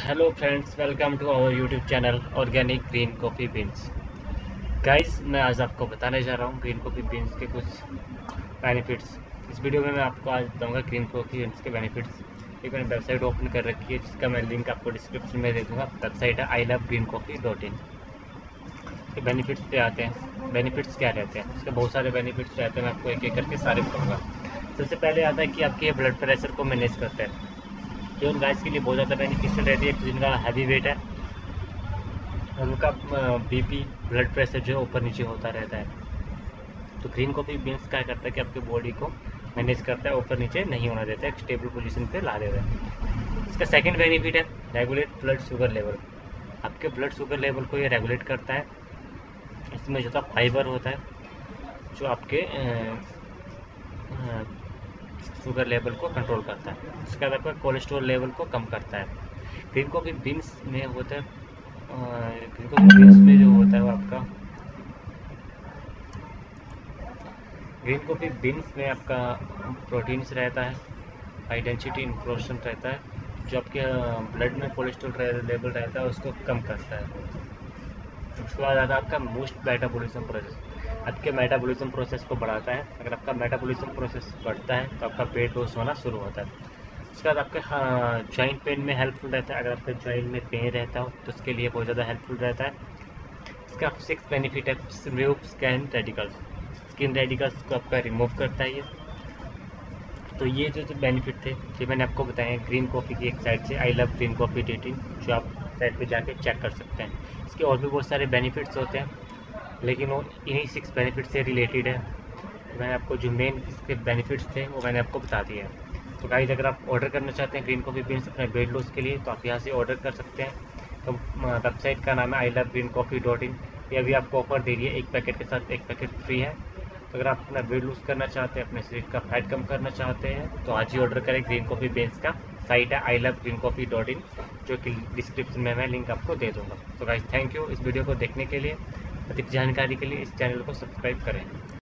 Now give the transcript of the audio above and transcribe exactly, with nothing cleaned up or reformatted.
Hello friends, welcome to our YouTube channel organic green coffee beans. Guys, मैं आज आपको बताने जा रहा हूँ ग्रीन कॉफ़ी बीन्स के कुछ बेनिफिट्स। इस वीडियो में मैं आपको आज बताऊँगा ग्रीन कॉफ़ी बीन्स के बेनिफिट्स। एक मैंने वेबसाइट ओपन कर रखी है जिसका मैं लिंक आपको डिस्क्रिप्शन में दे दूँगा। वेबसाइट है I love green coffee dot in. के बेनिफिट्स पे आते हैं। बेनिफिट्स क्या रहते हैं? इसके बहुत सारे बेनिफिट्स रहते हैं, मैं आपको एक एक करके सारे बताऊँगा। सबसे पहले आता है कि आपके ब्लड प्रेशर को मैनेज करता है। ये उन गाइस के लिए बहुत ज़्यादा बेनिफिशियल रहती है जिनका हैवी वेट है, उनका बीपी ब्लड प्रेशर जो है ऊपर नीचे होता रहता है। तो ग्रीन कॉफ़ी बीन्स क्या करता है कि आपके बॉडी को मैनेज करता है, ऊपर नीचे नहीं होना देता है, एक स्टेबल पोजीशन पे ला देता है। इसका सेकंड बेनिफिट है रेगुलेट ब्लड शुगर लेवल। आपके ब्लड शुगर लेवल को ये रेगुलेट करता है। इसमें ज़्यादा फाइबर होता है जो आपके शुगर लेवल को कंट्रोल करता है। इसके बाद आपका कोलेस्ट्रॉल लेवल को कम करता है। ग्रीन कॉफ़ी बीन्स में होता है ग्रीन कॉफ़ी बीन्स में जो होता है वो आपका ग्रीन कॉफ़ी बीन्स में आपका प्रोटीन्स रहता है, हाई डेंसिटी इंक्लूशन रहता है जो आपके ब्लड में कोलेस्ट्रॉल लेवल रहता है उसको कम करता है। उसके बाद आता है आपका मोस्ट मेटाबॉलिज्म प्रोसेस। आपके मेटाबॉलिज्म प्रोसेस को बढ़ाता है। अगर आपका मेटाबॉलिज्म प्रोसेस बढ़ता है तो आपका वेट लॉस होना शुरू होता है। उसके बाद आपके जॉइंट पेन में हेल्पफुल रहता है। अगर आपके जॉइंट में पेन रहता हो तो उसके लिए बहुत ज़्यादा हेल्पफुल रहता है। इसका सिक्स बेनिफिट है remove skin radicals. Skin radicals को आपका रिमूव करता है ये। तो ये जो जो बेनिफिट थे ये मैंने आपको बताए ग्रीन कॉफ़ी की एक साइट से I love green coffee dating, जो आप साइट पे जाके चेक कर सकते हैं। इसके और भी बहुत सारे बेनिफिट्स होते हैं लेकिन वो इन्हीं सिक्स बेनिफिट से रिलेटेड है। तो मैंने आपको जो मेन इसके बेनिफिट्स थे वो मैंने आपको बता दिए हैं। तो गाइस, अगर आप ऑर्डर करना चाहते हैं ग्रीन कॉफ़ी बीन्स अपने वेट लॉस के लिए तो आप यहाँ से ऑर्डर कर सकते हैं। तो वेबसाइट का नाम है I love green coffee dot in. ये अभी आपको ऑफर दे रही है, एक पैकेट के साथ एक पैकेट फ्री है। तो अगर आप अपना वेट लूज़ करना चाहते हैं, अपने शरीर का फैट कम करना चाहते हैं तो आज ही ऑर्डर करें ग्रीन कॉफ़ी बीन्स का। साइट है I love green coffee dot in, जो कि डिस्क्रिप्शन में मैं लिंक आपको दे दूँगा। तो गाइस, थैंक यू इस वीडियो को देखने के लिए। अधिक जानकारी के लिए इस चैनल को सब्सक्राइब करें।